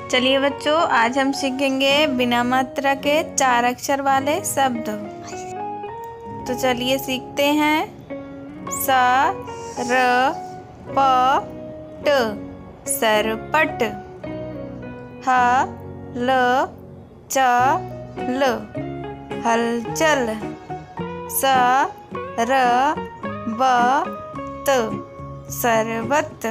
चलिए बच्चों, आज हम सीखेंगे बिना मात्रा के 4 अक्षर वाले शब्द। तो चलिए सीखते हैं। स र प ट सरपट। ह ल च ल हलचल। स र ब त सरबत।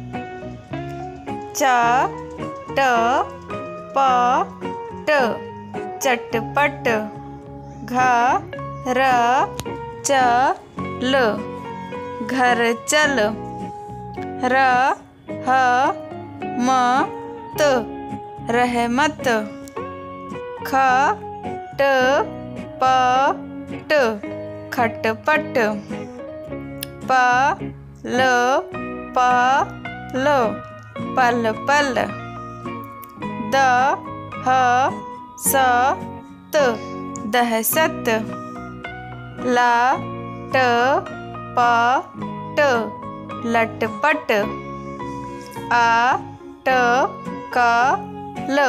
च ट प ट चटपट। घ र च ल घर चल। र ह म त रहमत। ख ट प ट खटपट। प ल प ल पल पल। द ह स त दहशत। ला ट प ट लटपट। आ ट क ल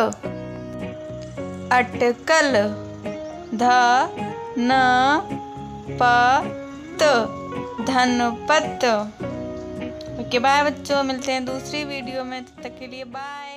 अटकल। ध न प त धनपत। ओके बाय बच्चों, मिलते हैं दूसरी वीडियो में। तब तक के लिए बाय।